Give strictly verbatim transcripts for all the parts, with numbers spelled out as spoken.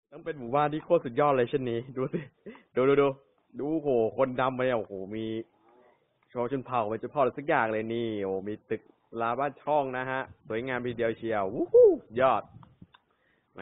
ต้องเป็นหมู่บ้านที่โคตรสุดยอดเลยเช่นนี้ดูสิดูดูดูดูโหคนดำไปโอ้โหมีชอชนเผ่าเป็นชนเผ่าอะไรสักอย่างเลยนี่โอ้มีตึกลาบ้านช่องนะฮะสวยงามทีเดียวเชียววู้ฮู้ยอดแหม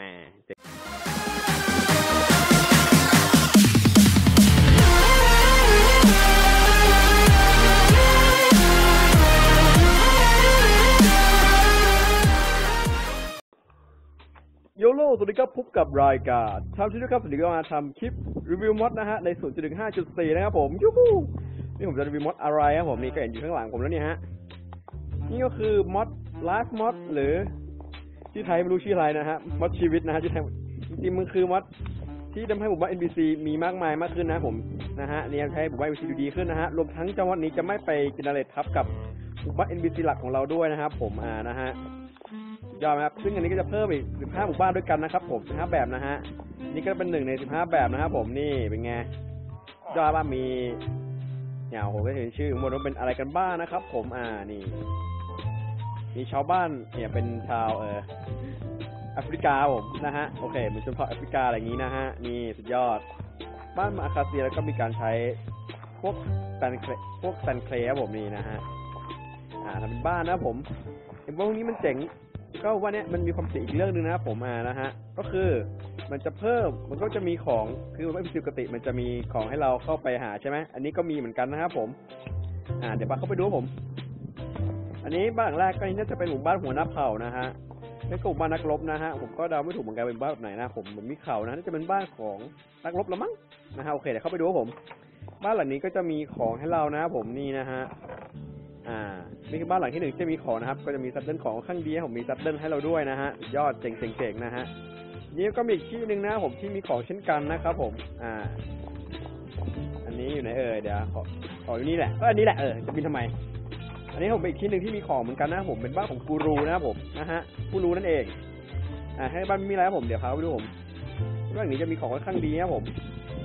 โยโลสวัสดีครับพบกับรายการทำที่ด้วยครับสวัสดีครับมาทำคลิปรีวิวมอดนะฮะใน ศูนย์จุดหนึ่งห้าจุดสี่ นะครับผมยูฮูนี่ผมจะรีวิวมอดอะไรครับผมนี่ก็เห็นอยู่ข้างหลังผมแล้วเนี่ยฮะนี่ก็คือมอดไลฟ์มอดหรือที่ไทยไม่รู้ชื่ออะไรนะฮะมอดชีวิตนะฮะที่ไทยจริงๆมันคือมอดที่ทำให้หมู่บ้าน เอ็น พี ซี มีมากมายมากขึ้นนะผมนะฮะเนี่ยให้หมู่บ้าน เอ็น พี ซี ดูดีขึ้นนะฮะรวมทั้งจังหวัดนี้จะไม่ไปเจเนเรตทับกับหมู่บ้าน เอ็น พี ซี หลักของเราด้วยนะครับผมอ่านะฮะยอดครับซึ่งอันนี้ก็จะเพิ่มอีกสิบห้าหมู่บ้านด้วยกันนะครับผมสิบห้าแบบนะฮะนี่ก็เป็นหนึ่งในสิบห้าแบบนะครับผมนี่เป็นไงยอดว่ามีเนี่ยผมก็เห็นชื่อหมดว่าเป็นอะไรกันบ้างนะครับผมอ่านี่มีชาวบ้านเนี่ยเป็นชาวเออแอฟริกาผมนะฮะโอเคเป็นชนเผ่าแอฟริกาอะไรอย่างนี้นะฮะนี่สุดยอดบ้านอาคาเซียแล้วก็มีการใช้พวกซันเคลพวกซันเคลครับผมนี่นะฮะอ่าทำเป็นบ้านนะผมเห็นว่าพวกนี้มันเจ๋งก็ว่าเนี้ยมันมีความเจ๋งอีกเรื่องนึงนะครับผมอ่านะฮะก็คือมันจะเพิ่มมันก็จะมีของคือไม่ปกติมันจะมีของให้เราเข้าไปหาใช่ไหมอันนี้ก็มีเหมือนกันนะครับผมอ่าเดี๋ยวไปเข้าไปดูผมอันนี้บ้านหลังแรกก็นี่น่าจะเป็นหมู่บ้านหัวหน้าเผ่านะฮะเป็นกลุ่มบ้านนักรบนะฮะผมก็เดาไม่ถูกเหมือนกันเป็นบ้านแบบไหนนะผมเหมือนมีเขานะน่าจะเป็นบ้านของนักรบละมั้งนะฮะโอเคเดี๋ยวเข้าไปดูผมบ้านหลังนี้ก็จะมีของให้เรานะผมนี่นะฮะอ่านี่คือบ้านหลังที่หนึ่งจะมีของนะครับก็จะมีซัดเดิลของข้างดีผมมีซัดเดิลให้เราด้วยนะฮะยอดเจ๋งๆนะฮะนี่ก็มีอีกที่หนึ่งนะผมที่มีของเช่นกันนะครับผมอ่าอันนี้อยู่ไหนเอ่ยเดี๋ยวขอขออยู่นี่แหละก็อันนี้แหละเออจะบินทำไมอันนี้ผมเป็นอีกที่หนึ่งที่มีของเหมือนกันนะผมเป็นบ้านของกูรูนะครับผมนะฮะกูรูนั่นเองอ่าให้บ้านมีอะไรครับผมเดี๋ยวพาไปดูผมบ้านนี้จะมีของค่อนข้างดีนะครับผม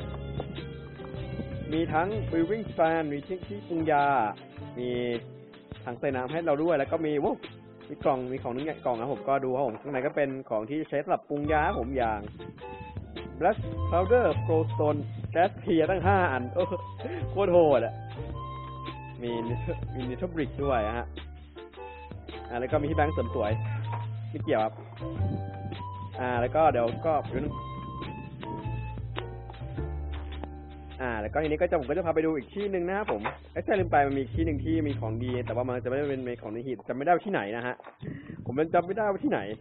มีทั้ง building stand มีที่ที่ปรุงยามีถังใส่น้ำให้เราด้วยแล้วก็มีว้าวมีกล่องมีของนึงกล่องนะผมก็ดูครับผมข้างในก็เป็นของที่ใช้สำหรับปรุงยาผมอย่าง black powder glowstone gas clear ตั้งห้าอันโอ้โคตรโหดอ่ะมีมีนิทบริกด้วยฮะอ่าแล้วก็มีที่แบงค์เสริมสวยไม่เกี่ยวครับอ่าแล้วก็เดี๋ยวก็อ่าแล้วก็ทีนี้ก็จะผมก็จะพาไปดูอีกที่หนึ่งนะครับผมไอ้ใช่ลืมไปมันมีที่หนึ่งที่มีของดีแต่ว่ามันจะไม่ได้เป็นของในหีบจำไม่ได้ว่าที่ไหนนะฮะผมมันจำไม่ได้ว่าที่ไหน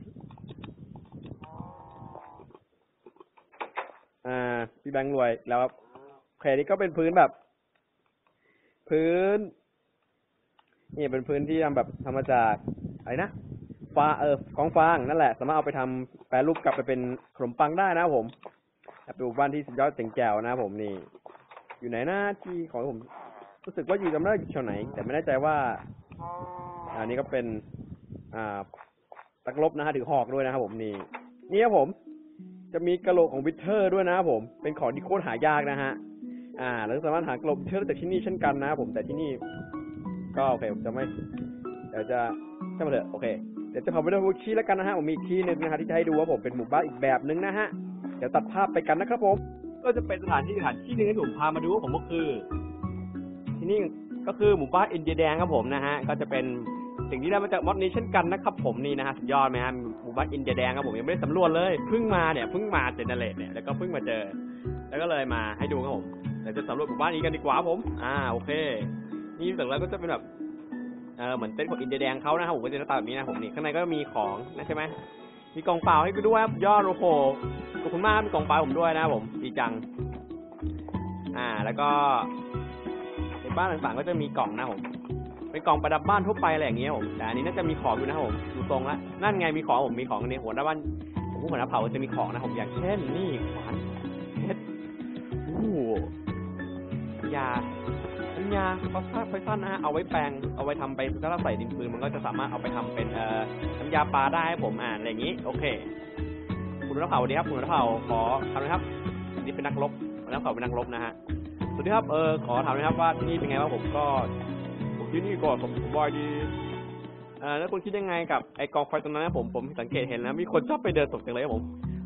อ่าพี่แบงค์รวยแล้วครับแผลนี้ก็เป็นพื้นแบบพื้นนี่เป็นพื้นที่ทำแบบทำมาจากอะไรนะฟาเออกองฟางนั่นแหละสามารถเอาไปทำแปรรูปกลับไปเป็นขนมปังได้นะผมเป็นหมู่บ้านที่สุดยอดเจ๋งแจ๋วนะผมนี่อยู่ไหนหน้าที่ของผมรู้สึกว่าอยู่จำได้อยู่แถวไหนแต่ไม่แน่ใจว่าอันนี้ก็เป็นอ่าตักลบนะฮะถือหอกด้วยนะครับผมนี่นี่ครับผมจะมีกระโหลกของวิเทอร์ด้วยนะครับผมเป็นของที่โคตรหายากนะฮะอ่าแล้วสามารถหากระโหลกวิเทอร์จากที่นี่เช่นกันนะครับผมแต่ที่นี่ก็โอเคผมจะไม่เดี๋ยวจะใช่ไหมเถอะโอเคเดี๋ยวจะพาไปดูชี้แล้วกันนะฮะผมมีอีกที่หนึ่งนะฮะที่จะให้ดูว่าผมเป็นหมู่บ้านอีกแบบนึงนะฮะเดี๋ยวตัดภาพไปกันนะครับผมก็จะเป็นสถานที่สถานที่หนึ่งที่ผมพามาดูว่าผมก็คือที่นี่ก็คือหมู่บ้านอินเดียแดงครับผมนะฮะก็จะเป็นสิ่งที่ได้มาจากมอดนี้เช่นกันนะครับผมนี่นะฮะสุดยอดไหมฮะหมู่บ้านอินเดียแดงครับผมยังไม่ได้สำรวจเลยเพิ่งมาเนี่ยเพิ่งมาเจเนเรตเนี่ยแล้วก็เพิ่งมาเจอแล้วก็เลยมาให้ดูครับผมเดี๋ยวจะสำรวจหมู่บ้านนี้กันดีกว่าผมอ่าโอเคนี่แต่แล้วก็จะเป็นแบบเออเหมือนเต้นของอินเดียแดงเขานะครับผมก็จะหน้าตาแบบนี้นะผมนี่ข้างในก็มีของนะใช่ไหมมีกล่องเปล่าให้กูด้วยครับยอดโอ้โหขอบคุณมากมีกล่องเปล่าผมด้วยนะผมดีจังอ่าแล้วก็ในบ้านต่างๆก็จะมีกล่องนะผมเป็นกล่องประดับบ้านทั่วไปอะไรอย่างเงี้ยผมแต่อันนี้น่าจะมีของอยู่นะผมดูทรงละนั่นไงมีของผมมีของในหัวหน้าบ้านผมหัวหน้าเผ่าจะมีของนะผมอย่างเช่นนี่ขวานเพชรโอ้ยาปัญญาฟอสฟาไฟซันนะฮะเอาไว้แปลงเอาไว้ทำไปถ้าเราใส่ดินปืนมันก็จะสามารถเอาไปทำเป็นเอ่อน้ำยาปลาได้ให้ผมอ่านอะไรอย่างงี้โอเคคุณหัวหน้าเผ่าดีครับคุณหัวหน้าเผ่าขอทำนะครับนี่เป็นนักรบหัวหน้าเผ่าเป็นนักรบนะฮะสวัสดีครับเออขอถามนะครับว่าที่นี่เป็นไงบ้างผมก็ที่นี่ก็ผมสบายดีอ่าแล้วคุณคิดยังไงกับไอกองไฟตรงนั้นนะผมผมสังเกตเห็นแล้วมีคนชอบไปเดินตกจังเลยผม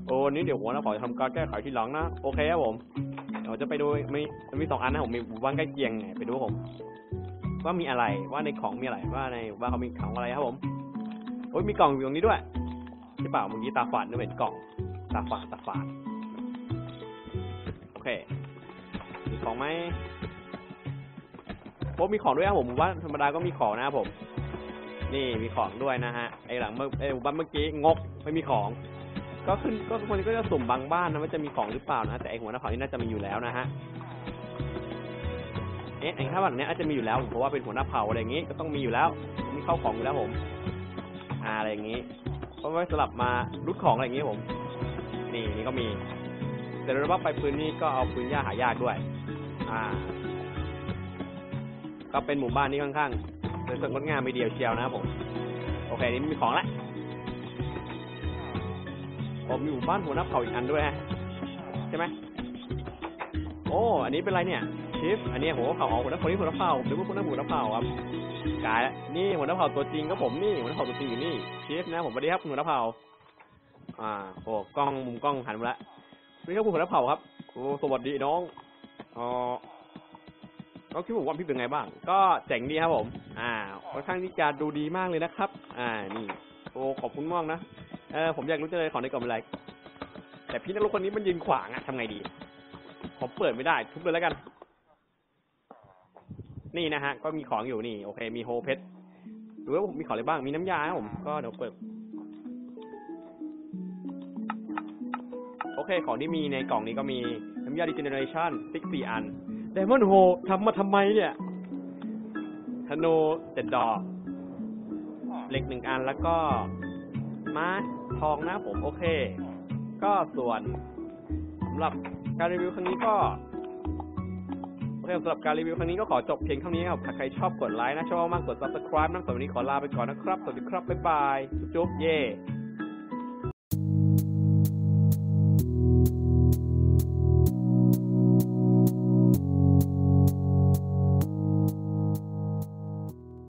โอ้นี่เดี๋ยวหัวนะขอทำการแก้ไขทีหลังนะโอเคครับผมเราจะไปดูมีมีสองอันนะผมมีหมู่บ้านใกล้เคียงไงไปดูผมว่ามีอะไรว่าในของมีอะไรว่าในว่าเขามีของอะไรครับผมโอ้ยมีกล่องอยู่ตรงนี้ด้วยใช่เปล่าเมื่อกี้ตาฝาดนึกเป็นกล่องตาฝาดตาฝาดโอเคมีของไหมโอ้มีของด้วยครับผมหมู่บ้านธรรมดาก็มีของนะครับผมนี่มีของด้วยนะฮะไอหลังเมื่อไอหมู่บ้านเมื่อกี้งกไม่มีของก็ขึ้นก็คนก็จะสุ่มบางบ้านนะว่าจะมีของหรือเปล่านะแต่ไอหัวหน้าเผ่านี่น่าจะมีอยู่แล้วนะฮะเอ๊ะไอถ้าแบบนี้อาจจะมีอยู่แล้วเพราะว่าเป็นหัวหน้าเผ่าอะไรอย่างงี้ก็ต้องมีอยู่แล้วมีเข้าของอยู่แล้วผมอ่าอะไรอย่างงี้เพราะว่าสลับมารุดของอะไรอย่างงี้ผมนี่นี่ก็มีแต่เราว่าไปปืนนี้ก็เอาปืนหญ้าหายากด้วยอ่าก็เป็นหมู่บ้านนี้ค่อนข้างสวยสดงดงามไม่เดียวเชียวนะครับผมโอเคนี่มีของแล้วผมมีหมู่บ้านหัวหน้าเผ่าอีกอันด้วยใช่ไหมโอ้อันนี้เป็นไรเนี่ยชิฟอันนี้หัวหน้าเผ่าอ๋อหัวหน้าคนนี้หัวหน้าเผ่าหรือว่าหัวหน้าหัวหน้าเผ่าครับกายนี่หัวหน้าเผ่าตัวจริงก็ผมนี่หัวหน้าเผ่าตัวจริงอยู่นี่ชิฟนะผมสวัสดีครับหัวหน้าเผ่าอ่าโอ้กล้องมุมกล้องหันมาแล้วนี่ครับหัวหน้าเผ่าครับโอ้สวัสดีน้องอ๋อก็คิดว่าพี่เป็นไงบ้างก็เจ๋งดีครับผมอ่าค่อนข้างที่จะดูดีมากเลยนะครับอ่านี่โอ้ขอบคุณมากนะเออผมอยากรู้จังเลยของในกล่องเป็นไรแต่พี่นักรบคนนี้มันยืนขวางอะทำไงดีผมเปิดไม่ได้ทุบเลยแล้วกันนี่นะฮะก็มีของอยู่นี่โอเคมีโฮเพชรดูว่าผมมีของอะไรบ้างมีน้ำยาครับผมก็เดี๋ยวเปิดโอเคของที่มีในกล่องนี้ก็มีน้ำยาดิเจเนเรชั่นซิกสี่อันไดมอนด์โฮทำมาทำไมเนี่ยธนูเจ็ดดอกเหล็กหนึ่งอันแล้วก็ไม้ทองนะผมโอเคก็ส่วนสำหรับการรีวิวครั้งนี้ก็โอเคสำหรับการรีวิวครั้งนี้ก็ขอจบเพียงเท่านี้ครับถ้าใครชอบกดไลค์นะชอบมากกด ซับสไครบ์ นะสำหรับวันนี้ขอลาไปก่อนนะครับสวัสดีครับบ๊ายบายจุ๊บเย่